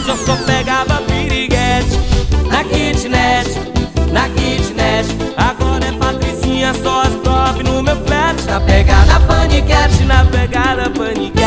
antes eu só pegava piriguete na kitnet, na kitnet. Agora é Patricinha, só as top no meu flat. Na pegada paniquete, na pegada paniquete.